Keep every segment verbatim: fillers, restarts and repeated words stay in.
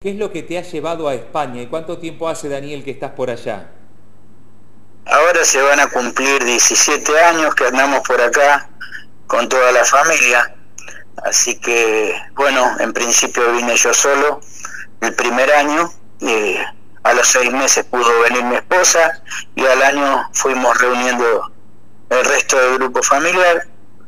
¿Qué es lo que te ha llevado a España y cuánto tiempo hace, Daniel, que estás por allá? Ahora se van a cumplir diecisiete años que andamos por acá con toda la familia, así que bueno, en principio vine yo solo el primer año, y a los seis meses pudo venir mi esposa y al año fuimos reuniendo el resto del grupo familiar.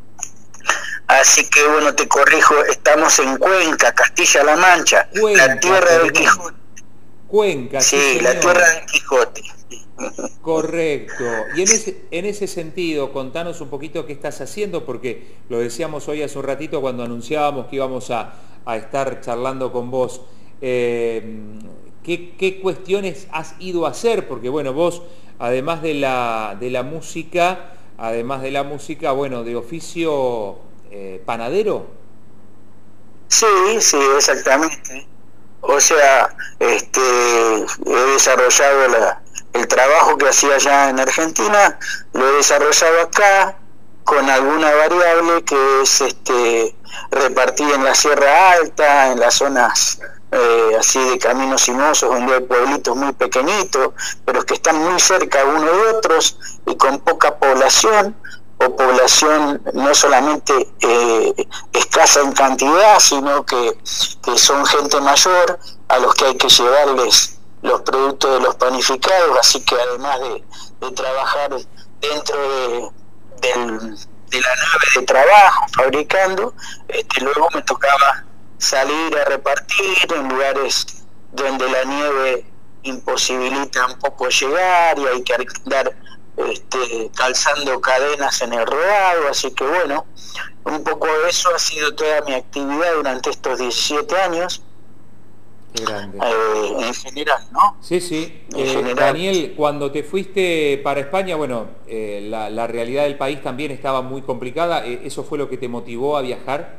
Así que bueno, te corrijo, estamos en Cuenca, Castilla-La Mancha, Cuenca, la tierra perdón. del Quijote. Cuenca, sí, Sí, señor. la tierra del Quijote. Correcto. Y en ese, en ese sentido, contanos un poquito qué estás haciendo, porque lo decíamos hoy hace un ratito cuando anunciábamos que íbamos a, a estar charlando con vos. Eh, ¿qué, ¿Qué cuestiones has ido a hacer? Porque bueno, vos, además de la, de la música, además de la música, bueno, de oficio eh, panadero. Sí, sí, exactamente. O sea, este, he desarrollado la, el trabajo que hacía allá en Argentina, lo he desarrollado acá con alguna variable que es este, repartida en la Sierra Alta, en las zonas eh, así de caminos sinuosos, donde hay pueblitos muy pequeñitos, pero que están muy cerca unos de otros y con poca población, o población no solamente eh, escasa en cantidad, sino que, que son gente mayor a los que hay que llevarles los productos de los panificados, así que además de, de trabajar dentro de, del, de la nave de trabajo fabricando, este, luego me tocaba salir a repartir en lugares donde la nieve imposibilita un poco llegar y hay que andar Este, calzando cadenas en el rodado, así que bueno, un poco de eso ha sido toda mi actividad durante estos diecisiete años. Qué grande. Eh, en general, ¿no? Sí, sí. En Eh, general. Daniel, cuando te fuiste para España, bueno, eh, la, la realidad del país también estaba muy complicada. Eh, ¿Eso fue lo que te motivó a viajar?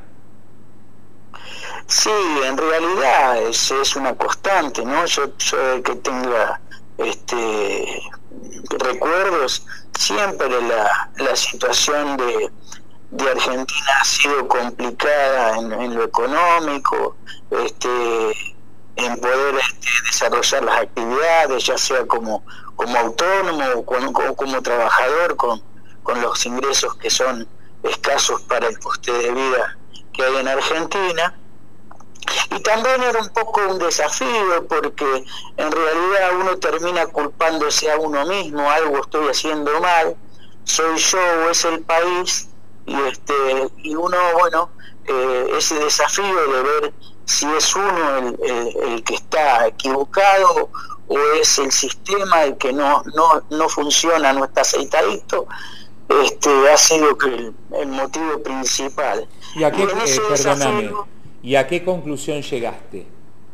Sí, en realidad es, es una constante, ¿no? Yo, yo que tenga este recuerdos, siempre la, la situación de, de Argentina ha sido complicada en, en lo económico, este, en poder este, desarrollar las actividades, ya sea como, como autónomo o como, como, como trabajador, con, con los ingresos que son escasos para el coste de vida que hay en Argentina. Y también era un poco un desafío porque en realidad uno termina culpándose a uno mismo, algo estoy haciendo mal, soy yo o es el país, y este y uno, bueno, eh, ese desafío de ver si es uno el, el, el que está equivocado o es el sistema el que no, no, no funciona, no está aceitadito, este, ha sido el, el motivo principal. ¿Y a qué, y en ese eh, perdóname, desafío, ¿y a qué conclusión llegaste?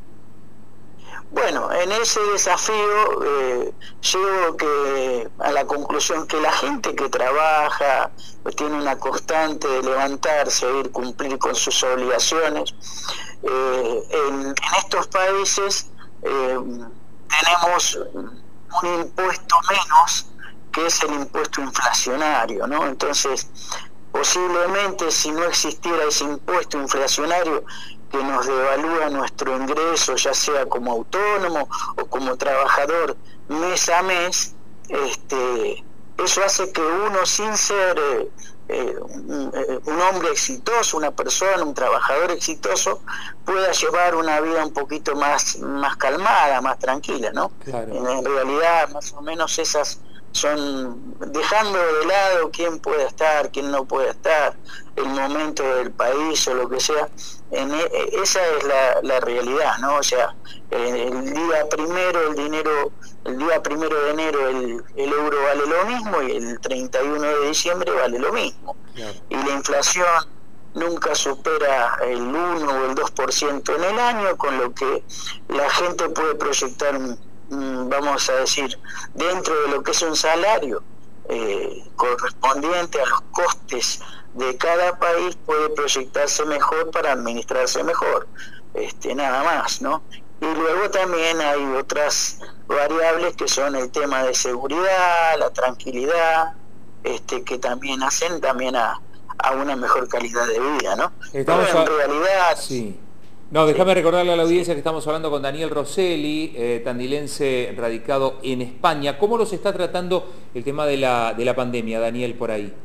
Bueno, en ese desafío eh, llego que, a la conclusión que la gente que trabaja pues, tiene una constante de levantarse, ir cumplir con sus obligaciones. Eh, en, en estos países eh, tenemos un impuesto menos, que es el impuesto inflacionario, ¿no? Entonces, posiblemente si no existiera ese impuesto inflacionario que nos devalúa nuestro ingreso, ya sea como autónomo o como trabajador mes a mes, este, eso hace que uno, sin ser eh, eh, un, eh, un hombre exitoso, una persona, un trabajador exitoso, pueda llevar una vida un poquito más, más calmada, más tranquila, ¿no? Claro. En, en realidad, más o menos esas son, dejando de lado quién puede estar, quién no puede estar, el momento del país o lo que sea, en, esa es la, la realidad, ¿no? O sea, el día primero el dinero, el día primero de enero el, el euro vale lo mismo y el treinta y uno de diciembre vale lo mismo. Claro. Y la inflación nunca supera el uno o el dos por ciento en el año, con lo que la gente puede proyectar, vamos a decir, dentro de lo que es un salario eh, correspondiente a los costes de cada país, puede proyectarse mejor para administrarse mejor, este, nada más, ¿no? Y luego también hay otras variables que son el tema de seguridad, la tranquilidad, este, que también hacen también a, a una mejor calidad de vida, ¿no? Estamos Pero en a... realidad... Sí. No, déjame recordarle a la audiencia que estamos hablando con Daniel Rosselli, eh, tandilense radicado en España. ¿Cómo los está tratando el tema de la, de la pandemia, Daniel, por ahí?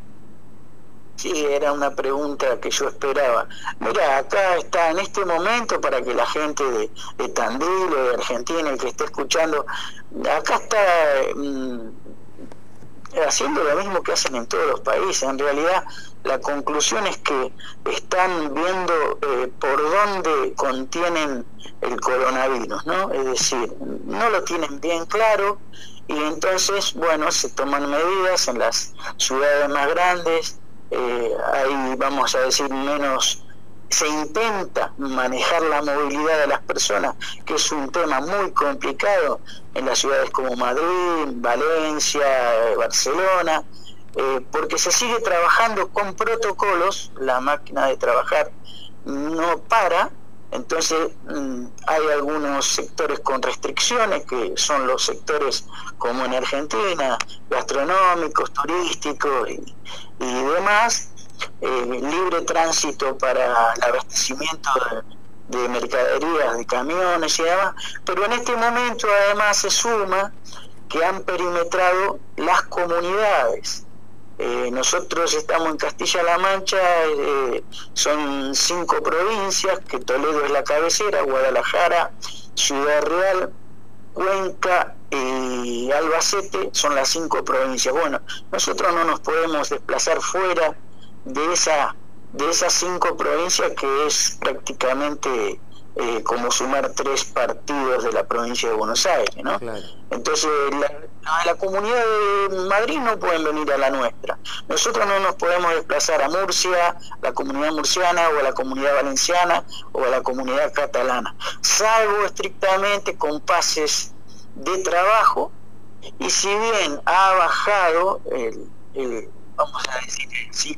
Sí, era una pregunta que yo esperaba. Mira, acá está en este momento, para que la gente de, de Tandil o de Argentina, el que esté escuchando, acá está mmm, haciendo lo mismo que hacen en todos los países. En realidad, la conclusión es que están viendo eh, por dónde contienen el coronavirus, ¿no? Es decir, no lo tienen bien claro y entonces, bueno, se toman medidas en las ciudades más grandes. Eh, ahí vamos a decir menos, se intenta manejar la movilidad de las personas, que es un tema muy complicado en las ciudades como Madrid, Valencia, Barcelona, eh, porque se sigue trabajando con protocolos, la máquina de trabajar no para. Entonces mmm, hay algunos sectores con restricciones, que son los sectores como en Argentina, gastronómicos, turísticos y, y demás, eh, libre tránsito para el abastecimiento de, de mercaderías, de camiones y demás, pero en este momento además se suma que han perimetrado las comunidades. Eh, nosotros estamos en Castilla-La Mancha, eh, son cinco provincias, que Toledo es la cabecera, Guadalajara, Ciudad Real, Cuenca y Albacete son las cinco provincias. Bueno, nosotros no nos podemos desplazar fuera de esa de esas cinco provincias, que es prácticamente eh, como sumar tres partidos de la provincia de Buenos Aires, ¿no? Claro. Entonces la, la, la comunidad de Madrid no pueden venir a la nuestra. Nosotros no nos podemos desplazar a Murcia, la comunidad murciana, o a la comunidad valenciana, o a la comunidad catalana, salvo estrictamente con pases de trabajo. Y si bien ha bajado el, el vamos a decir sí,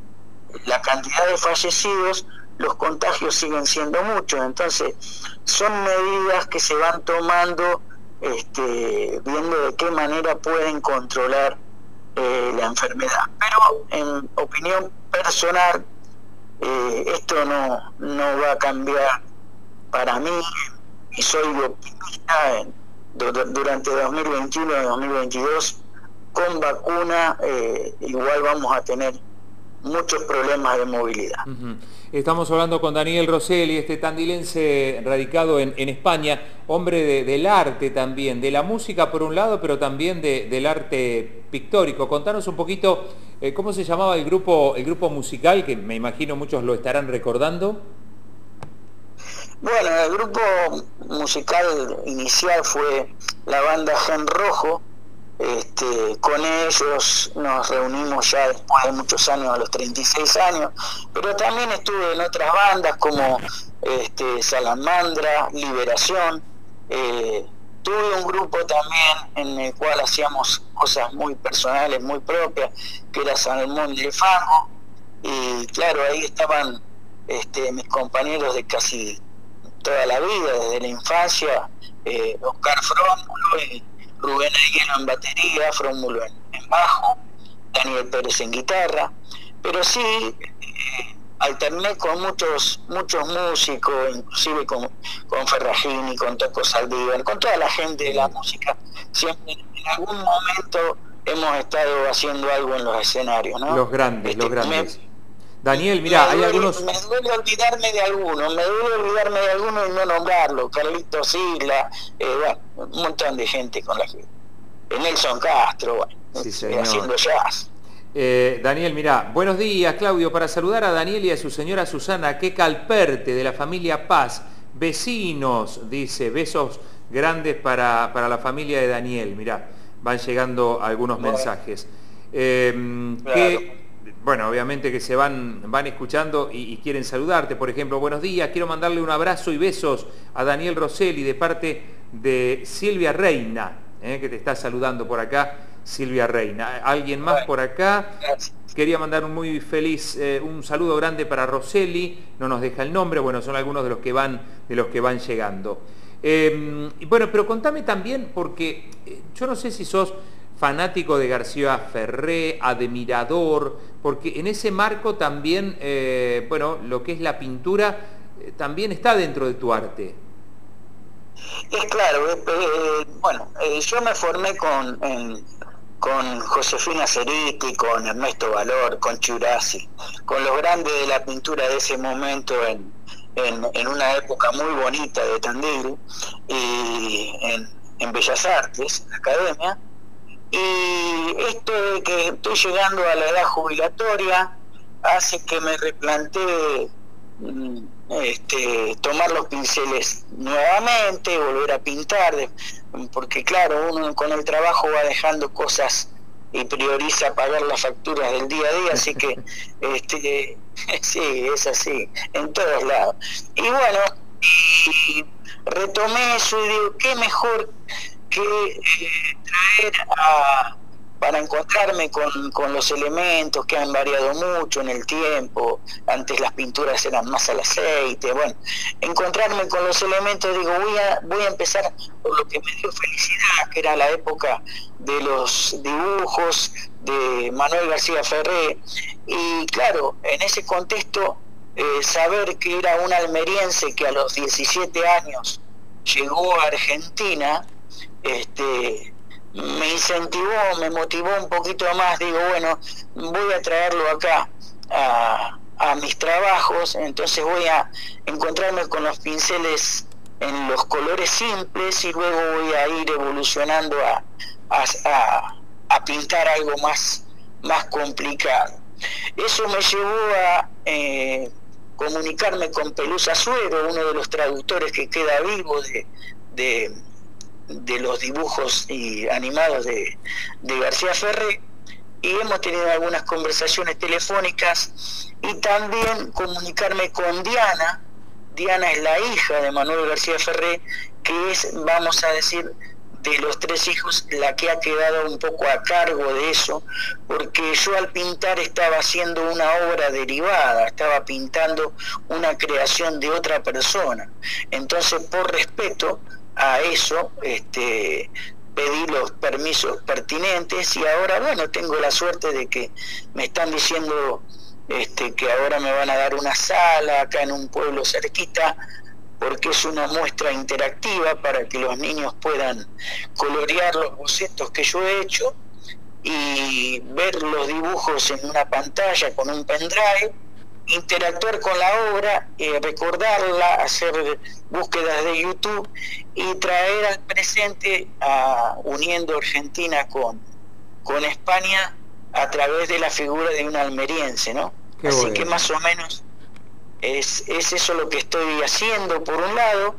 la cantidad de fallecidos, los contagios siguen siendo muchos. Entonces son medidas que se van tomando, este, viendo de qué manera pueden controlar eh, la enfermedad. Pero en opinión personal, eh, esto no, no va a cambiar para mí, y soy optimista. En, durante dos mil veintiuno y dos mil veintidós, con vacuna, eh, igual vamos a tener muchos problemas de movilidad. Uh-huh. Estamos hablando con Daniel Rosselli, este tandilense radicado en, en España, hombre de, del arte también, de la música por un lado, pero también de, del arte pictórico. Contanos un poquito eh, cómo se llamaba el grupo, el grupo musical, que me imagino muchos lo estarán recordando. Bueno, el grupo musical inicial fue la banda Gen Rojo. Este, con ellos nos reunimos ya después de muchos años, a los treinta y seis años, pero también estuve en otras bandas como este, Salamandra, Liberación. Eh, tuve un grupo también en el cual hacíamos cosas muy personales, muy propias, que era Salmón del Fango, y claro, ahí estaban este, mis compañeros de casi toda la vida, desde la infancia, eh, Oscar Frómulo y Rubén Aguero en batería, Frómulo en, en bajo, Daniel Pérez en guitarra, pero sí eh, alterné con muchos muchos músicos, inclusive con, con Ferragini, con Toco Saldívar, con toda la gente de la música. Siempre en algún momento hemos estado haciendo algo en los escenarios, ¿no? Los grandes, este, los grandes. Me, Daniel, mira, hay duele, algunos... Me duele olvidarme de algunos, me duele olvidarme de algunos y no nombrarlo. Carlitos Isla, eh, bueno, un montón de gente con la que... Nelson Castro, bueno, sí, eh, haciendo jazz. Eh, Daniel, mira, buenos días, Claudio, para saludar a Daniel y a su señora Susana que Calperte, de la familia Paz, vecinos, dice, besos grandes para, para la familia de Daniel. Mirá, van llegando algunos bueno, mensajes. Eh, claro. que, Bueno, obviamente que se van, van escuchando y, y quieren saludarte. Por ejemplo, buenos días, quiero mandarle un abrazo y besos a Daniel Rosselli de parte de Silvia Reina, eh, que te está saludando por acá, Silvia Reina. ¿Alguien más bueno, por acá? Gracias. Quería mandar un muy feliz, eh, un saludo grande para Rosselli, no nos deja el nombre, bueno, son algunos de los que van, de los que van llegando. Eh, bueno, pero contame también, porque eh, yo no sé si sos fanático de García Ferré, admirador, porque en ese marco también, eh, bueno, lo que es la pintura eh, también está dentro de tu arte. Es claro, eh, eh, bueno, eh, yo me formé con, en, con Josefina Ceriti, con Ernesto Valor, con Churasi, con los grandes de la pintura de ese momento en, en, en una época muy bonita de Tandil, y en, en Bellas Artes, la Academia. Y esto de que estoy llegando a la edad jubilatoria hace que me replantee este, tomar los pinceles nuevamente, volver a pintar, porque claro, uno con el trabajo va dejando cosas y prioriza pagar las facturas del día a día, así que este, sí, es así, en todos lados. Y bueno, y retomé eso y digo, qué mejor que eh, traer a, para encontrarme con, con los elementos que han variado mucho en el tiempo. Antes las pinturas eran más al aceite, bueno, encontrarme con los elementos, digo, voy a, voy a empezar por lo que me dio felicidad, que era la época de los dibujos de Manuel García Ferré, y claro, en ese contexto, eh, saber que era un almeriense que a los diecisiete años llegó a Argentina, este me incentivó, me motivó un poquito más. Digo, bueno, voy a traerlo acá a, a mis trabajos, entonces voy a encontrarme con los pinceles en los colores simples y luego voy a ir evolucionando a, a, a, a pintar algo más, más complicado. Eso me llevó a eh, comunicarme con Pelusa Suero, uno de los traductores que queda vivo de, de de los dibujos y animados de, de García Ferré, y hemos tenido algunas conversaciones telefónicas, y también comunicarme con Diana. Diana es la hija de Manuel García Ferré, que es, vamos a decir, de los tres hijos, la que ha quedado un poco a cargo de eso, porque yo al pintar estaba haciendo una obra derivada, estaba pintando una creación de otra persona. Entonces, por respeto a eso, este, pedí los permisos pertinentes, y ahora, bueno, tengo la suerte de que me están diciendo este, que ahora me van a dar una sala acá en un pueblo cerquita, porque es una muestra interactiva para que los niños puedan colorear los bocetos que yo he hecho y ver los dibujos en una pantalla con un pendrive, interactuar con la obra, eh, recordarla, hacer búsquedas de YouTube y traer al presente, a, uniendo Argentina con, con España a través de la figura de un almeriense, ¿no? Qué Así bueno. que más o menos es, es eso lo que estoy haciendo por un lado,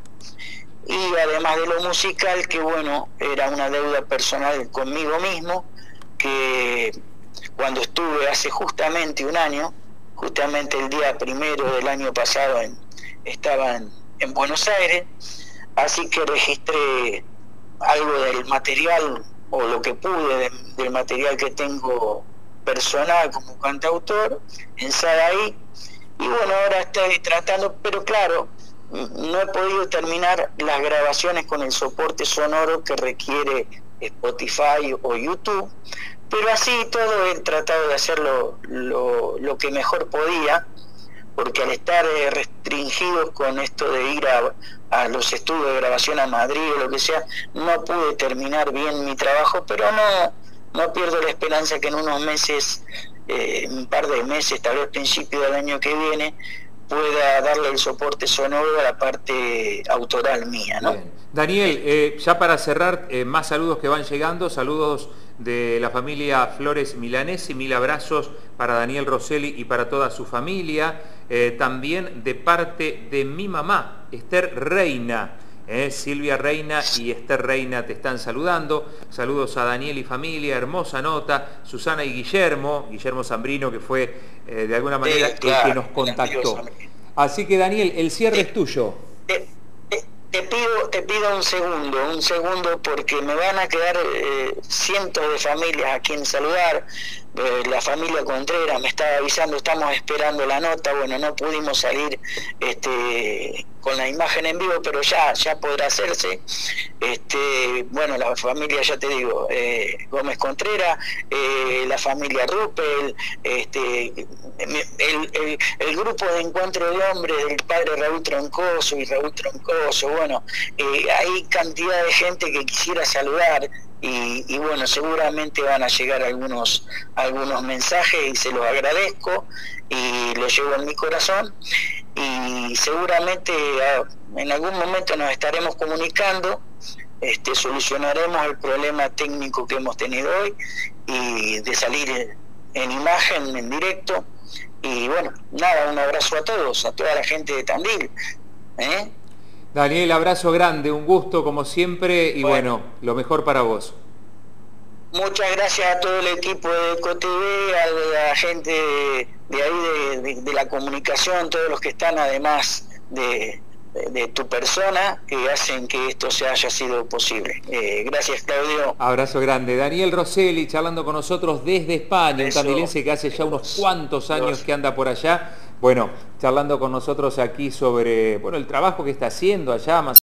y además de lo musical, que bueno, era una deuda personal conmigo mismo, que cuando estuve hace justamente un año, justamente el día primero del año pasado en, estaba en, en Buenos Aires, así que registré algo del material, o lo que pude de, del material que tengo personal como cantautor en Sadaí, y bueno, ahora estoy tratando, pero claro, no he podido terminar las grabaciones con el soporte sonoro que requiere Spotify o YouTube, pero así todo he tratado de hacerlo lo, lo que mejor podía, porque al estar eh, restringidos con esto de ir a, a los estudios de grabación a Madrid o lo que sea, no pude terminar bien mi trabajo, pero no, no pierdo la esperanza que en unos meses, eh, un par de meses, tal vez principio del año que viene, pueda darle el soporte sonoro a la parte autoral mía, ¿no? Bien. Daniel, eh, ya para cerrar, eh, más saludos que van llegando, saludos de la familia Flores Milanesi, mil abrazos para Daniel Rosselli y para toda su familia, eh, también de parte de mi mamá, Esther Reina, eh, Silvia Reina y Esther Reina te están saludando, saludos a Daniel y familia, hermosa nota, Susana y Guillermo, Guillermo Zambrino, que fue eh, de alguna manera sí, claro, el que nos contactó. Así que Daniel, el cierre es tuyo. Te pido, te pido un segundo, un segundo, porque me van a quedar eh, cientos de familias a quien saludar. Eh, la familia Contreras me estaba avisando, estamos esperando la nota, bueno, no pudimos salir este, con la imagen en vivo, pero ya, ya podrá hacerse. Este, bueno, la familia, ya te digo, eh, Gómez Contreras, eh, la familia Ruppel, este, el, el, el grupo de encuentro de hombres del padre Raúl Troncoso y Raúl Troncoso, bueno, eh, hay cantidad de gente que quisiera saludar. Y, y bueno, seguramente van a llegar algunos algunos mensajes y se los agradezco y los llevo en mi corazón, y seguramente a, en algún momento nos estaremos comunicando, este, solucionaremos el problema técnico que hemos tenido hoy y de salir en imagen, en directo. Y bueno, nada, un abrazo a todos, a toda la gente de Tandil, ¿eh? Daniel, abrazo grande, un gusto como siempre y bueno, bueno lo mejor para vos. Muchas gracias a todo el equipo de EcoTV, a la gente de, de ahí de, de, de la comunicación, todos los que están además de, de, de tu persona, que hacen que esto se haya sido posible. Eh, gracias, Claudio. Abrazo grande. Daniel Rosselli charlando con nosotros desde España, Eso, un tandilense que hace ya unos cuantos años Dios. que anda por allá. Bueno, charlando con nosotros aquí sobre bueno, el trabajo que está haciendo allá, más